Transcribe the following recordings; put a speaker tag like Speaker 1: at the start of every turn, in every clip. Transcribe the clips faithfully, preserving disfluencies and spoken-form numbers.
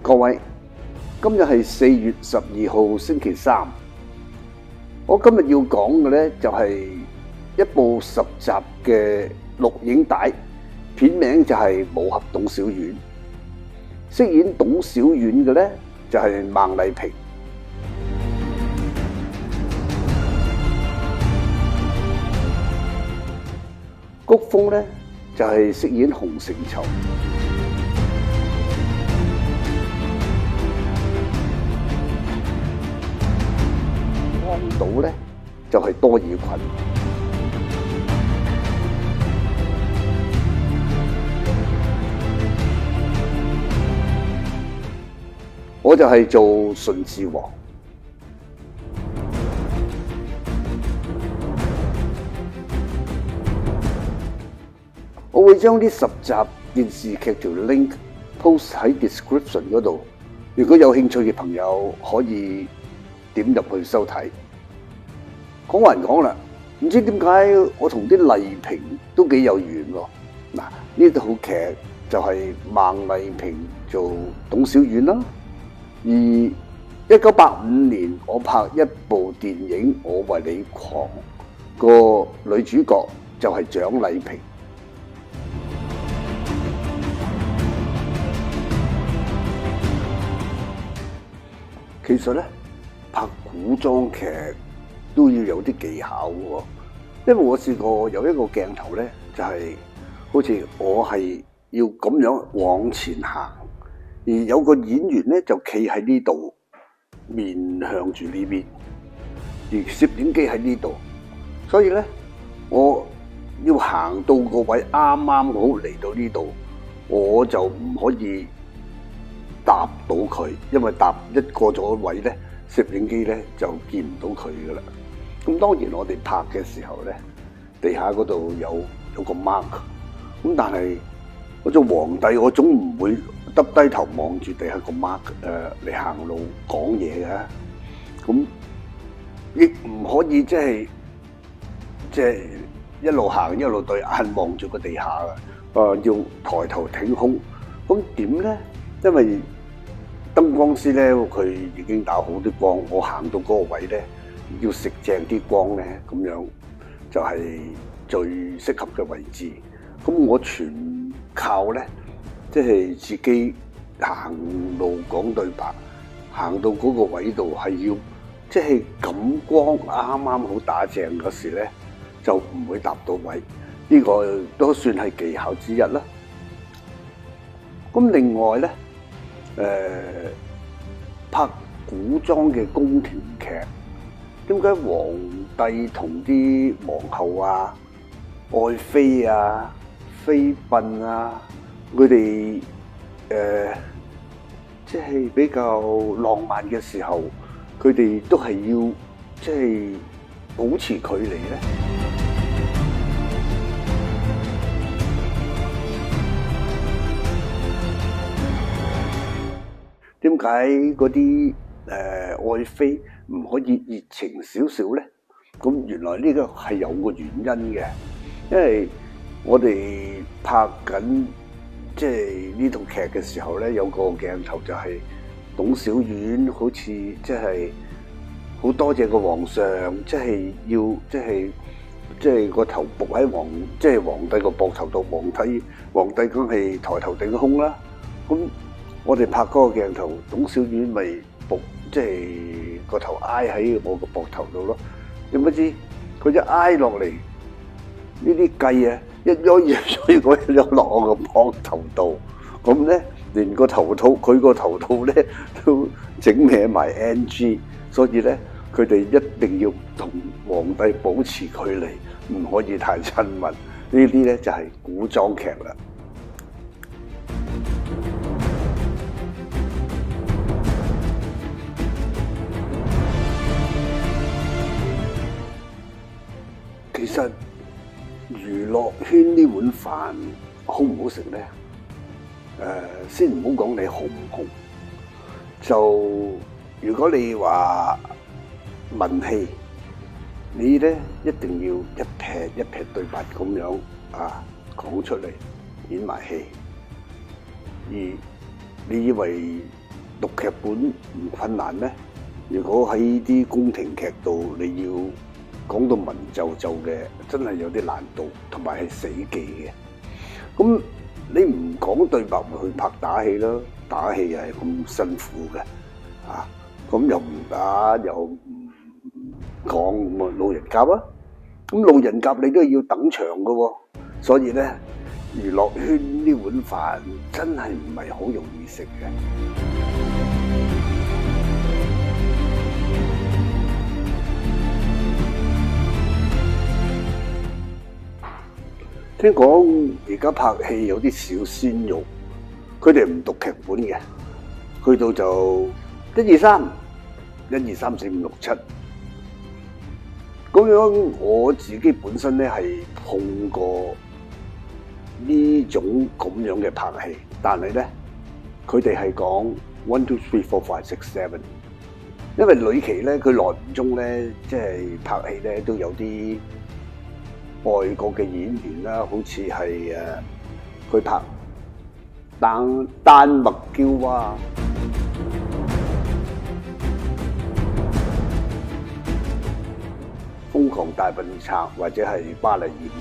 Speaker 1: 各位，今日係四月十二號星期三。我今日要講嘅呢，就係一部十集嘅錄影帶，片名就係《武俠董小丸》。飾演董小丸嘅呢，就係孟麗萍。谷峰呢，就係飾演洪承疇。安島咧就係多爾袞，我就係做順治王。我會將呢十集電視劇條 link post 喺 description 嗰度，如果有興趣嘅朋友可以點入去收睇。講還講啦，唔知點解我同啲麗萍都幾有緣喎。嗱，呢套劇就係孟麗萍做董小丸啦。而一九八五年我拍一部電影《我為你狂》，個女主角就係蔣麗萍。其實咧，拍古裝劇都要有啲技巧喎，因為我試過有一個鏡頭咧，就係好似我係要咁樣往前行，而有個演員咧就企喺呢度，面向住呢邊，而攝影機喺呢度，所以咧我要行到個位啱啱好嚟到呢度，我就唔可以搭到佢，因為搭一過咗位咧，攝影機咧就見唔到佢噶啦。咁當然我哋拍嘅時候咧，地下嗰度有有個 mark， 咁但係我做皇帝，我總唔會耷低頭望住地下個 mark 誒嚟行路講嘢嘅，咁亦唔可以即係即係一路行一路對眼望住個地下嘅，啊要抬頭挺胸，咁點咧？因為燈光師咧，佢已經打好啲光，我行到嗰個位咧，要食正啲光咧，咁樣就係最適合嘅位置。咁我全靠咧，即係自己行路講對白，行到嗰個位度係要，即係感光啱啱好打正嗰時咧，就唔會搭到位。呢個都算係技巧之一啦。咁另外咧，誒、呃、拍古裝嘅宮廷劇，點解皇帝同啲皇后啊、愛妃啊、妃嬪啊，佢哋誒即係比較浪漫嘅時候，佢哋都係要即係保持距離咧？點解嗰啲誒愛妃唔可以熱情少少咧？咁原來呢個係有個原因嘅，因為我哋拍緊即係呢套劇嘅時候咧，有個鏡頭就係董小丸好似即係好多謝個皇上，即係要即係即係個頭伏喺皇即係皇帝個膊頭度，皇帝皇帝梗係抬頭挺胸啦，咁。我哋拍嗰個鏡頭，董小丸咪伏，即係個頭挨喺我個膊頭度咯。點不知佢一挨落嚟，呢啲計啊，一喐一喐嗰一喐落我個膊頭度，咁咧連個頭套佢個頭套咧都整歪埋 N G， 所以咧佢哋一定要同皇帝保持距離，唔可以太親密。呢啲咧就係古裝劇啦。其實娛樂圈呢碗飯好唔好食咧？誒、呃，先唔好講你紅唔紅，就如果你話文戲，你咧一定要一撇一撇對白咁樣啊講出嚟演埋戲，而你以為讀劇本唔困難咩？如果喺啲宮廷劇度，你要講到文縐縐嘅，真係有啲難度，同埋係死記嘅。咁你唔講對白，咪去拍打戲咯？打戲又係咁辛苦嘅，啊，咁又唔打，又唔講，咁啊路人甲啊！咁路人甲你都要等場㗎喎，所以咧娛樂圈呢碗飯真係唔係好容易食嘅。聽講而家拍戲有啲小鮮肉，佢哋唔讀劇本嘅，去到就一二三，一二三四五六七。咁樣我自己本身咧係碰過呢種咁樣嘅拍戲，但係咧佢哋係講 one two three four five six seven， 因為呂奇咧佢內唔中咧即係拍戲咧都有啲外國嘅演員啦，好似係誒佢拍丹丹麥嬌啊。瘋狂大笨賊或者係巴黎演員，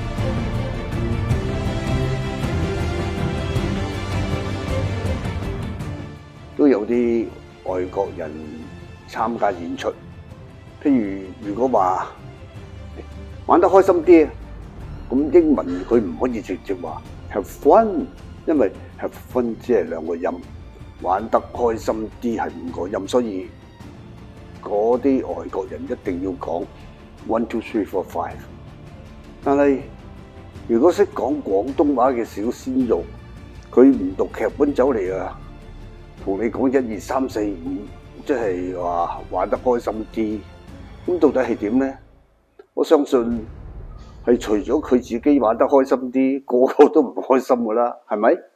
Speaker 1: 都有啲外國人參加演出。譬如如果話玩得開心啲，咁英文佢唔可以直接話 have fun， 因為 have fun 只係兩個音，玩得開心啲係五個音，所以嗰啲外國人一定要講one two three four five。但係如果識講廣東話嘅小鮮肉，佢唔讀劇本走嚟啊，同你講一二三四五，即係話玩得開心啲，咁到底係點咧？我相信係除咗佢自己玩得開心啲，個個都唔開心噶啦，係咪？